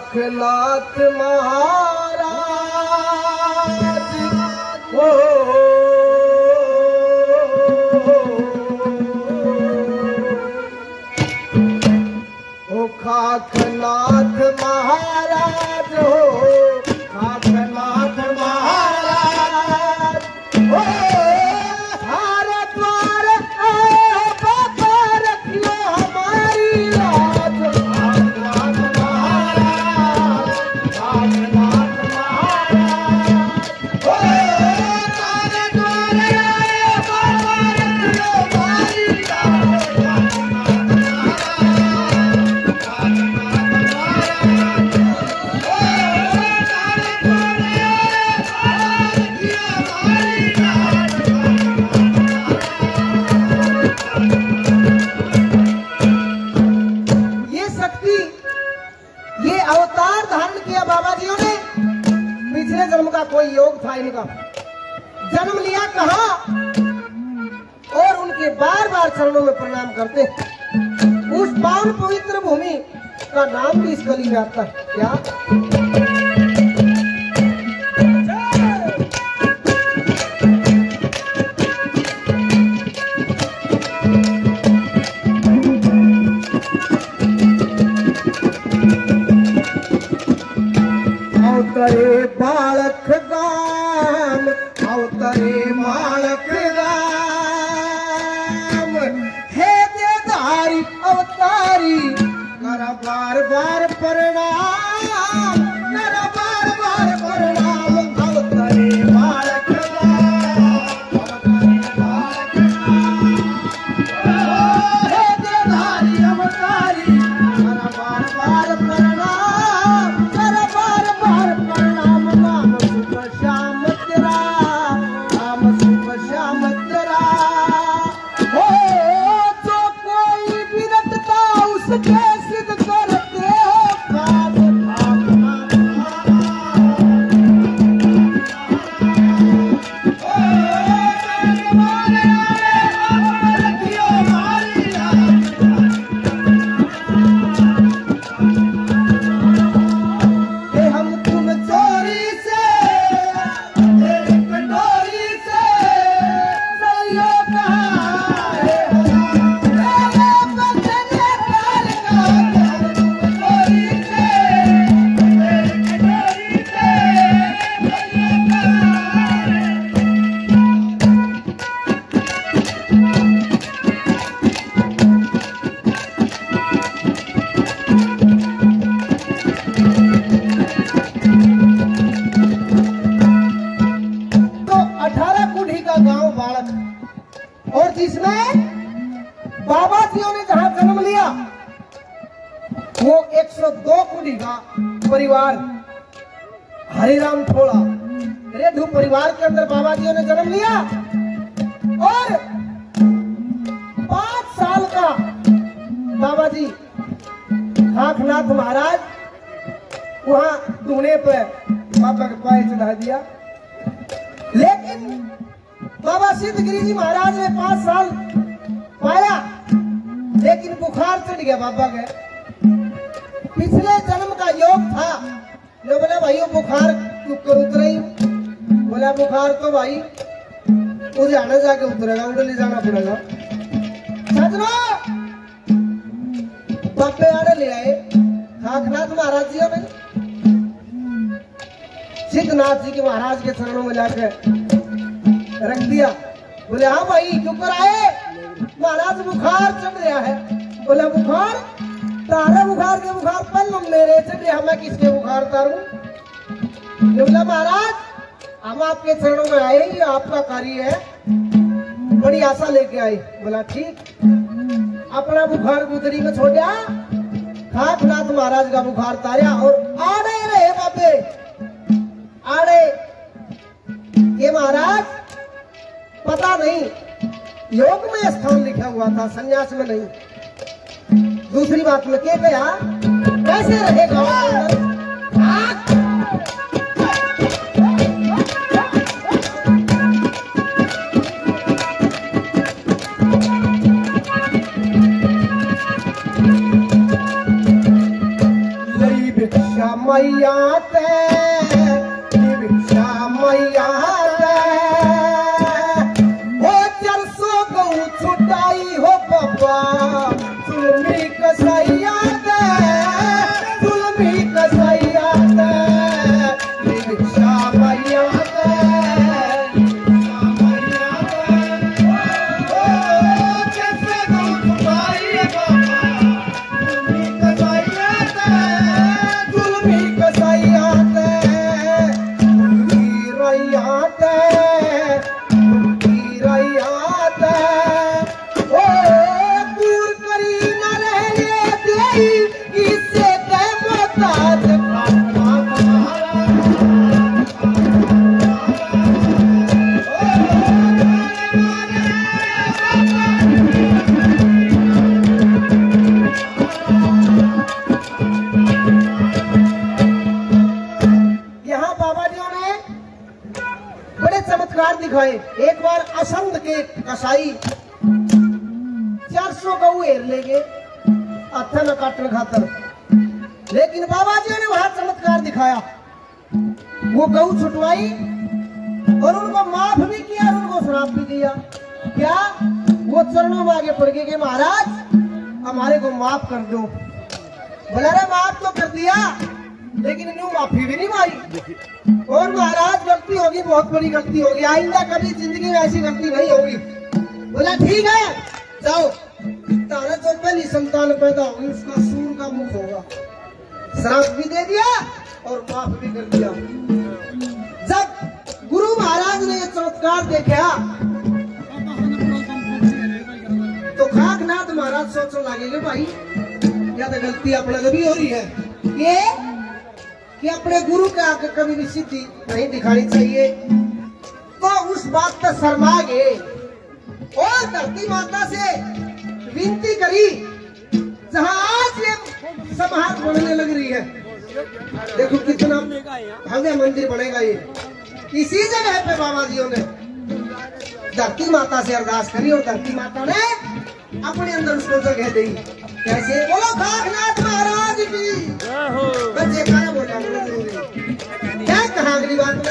खाखनाथ महाराज ओ खाखनाथ महाराज हो, खाखनाथ महाराज हो, हमारे द्वार बाबा रखियो हमारी लाज। खाखनाथ महाराज, खाखनाथ महाराज हो, हमारे द्वार बाबा रखियो हमारी लाज। अवतार धारण किया बाबा जियों ने। पिछले जन्म का कोई योग था इनका, जन्म लिया कहा और उनके बार बार चरणों में प्रणाम करते। उस पावन पवित्र भूमि का नाम भी इस गली में आता है क्या? अवतरे बालक गाम, अवतरे बालक गाम, हे देधारी अवतारी कर बार बार प्रणाम, कर बार बार प्रणाम। अवतरे बालक गाम, अवतरे बालक गाम, हे देधारी अवतारी कर बार बार प्रणाम, कर बार बार प्रणाम। नाम शुभ श्याम तेरा, नाम शुभ श्याम तेरा हो, जो कोई भी रटता उसके सिद्ध करते हो पाप। और जिसमें बाबा जियों ने जहां जन्म लिया वो 102 कुड़ी का परिवार हरिराम थोड़ा रेडू परिवार के अंदर बाबा जियों ने जन्म लिया। और 5 साल का बाबा जी खाखनाथ महाराज वहां दूने पर बाबा के पाए चढ़ा दिया। लेकिन बाबा सिद्धगिरी जी महाराज ने 5 साल पाया, लेकिन बुखार चढ़ गया बाबा के। पिछले जन्म का योग था। जो बोला भाई वो बुखार क्यों उतरा ही? बोला बुखार तो भाई उजाना जाके उतरेगा, उधर जाना पड़ेगा। सजनो बापे आने ले आए खाखनाथ महाराज जी ने सिद्धनाथ जी के महाराज के चरणों में जाकर रख दिया। बोले हाँ भाई क्यों कर आए? महाराज बुखार चढ़ रहा है। बोला बुखार तारा बुखार के बुखार पल मेरे चढ़ रहा, मैं किसके बुखार उतारूं? बोला महाराज हम आपके चरणों में आए, ये आपका कार्य है, बड़ी आशा लेके आए। बोला ठीक। अपना बुखार गुदरी में छोड़ा, खाखनाथ महाराज का बुखार तारा और आड़े रहे बाबे आड़े। ये महाराज पता नहीं योग में स्थान लिखा हुआ था, संन्यास में नहीं। दूसरी बात में क्या गया कैसे रहेगा? लई भिक्षा मैया ते भिक्षा मैया ते हो 400 गऊ छुटाई हो बाबा जुल्मी कसैया ते जुल्मी कसैया ते भिक्षा मैया ते भिक्षा मैया ते जुल्मी कसैया ते रैया ते रैया ते ओ दूर करी न रहने दे किसे के मोहताज यहाँ बाबा जी ने बड़े चमत्कार दिखाए। एक बार असंध के कसाई 400 गऊ एर ले गए अथन काटन खातर, लेकिन बाबा जी ने वहां चमत्कार दिखाया। वो गऊ छुटवाई और उनको माफ भी किया और उनको श्राप भी दिया। क्या? वो चरणों में आगे पड़ गए कि महाराज हमारे को माफ कर दो। बोला रे माफ तो कर दिया लेकिन न्यू माफी भी नहीं मारी। और महाराज गलती होगी, बहुत बड़ी गलती होगी, आइंदा कभी जिंदगी में ऐसी गलती नहीं होगी। बोला ठीक है जाओ, तारा जो पहली संतान पैदा होगी उसका सूर का मुख होगा। श्राप भी दे दिया और माफ भी कर दिया। जब गुरु महाराज ने ये चमत्कार देखा तो खाकनाथ महाराज सोचने लगे भाई या तो गलती अपने कभी हो रही है ये कि अपने गुरु के आगे कभी भी सिद्धि नहीं दिखानी चाहिए। तो उस बात पर शर्मा गए और धरती माता से विनती करी जहां आज ये समाज बनने लग रही है। देखो कितना भव्य मंदिर बनेगा ये। इसी जगह पे बाबा जियों ने धरती माता से अरदास करी और धरती माता ने अपने अंदर उसको जगह दी। कैसे? बोलो खाकनाथ महाराज की। बच्चे खाना बोलना जरूरी क्या कहा अगली बात में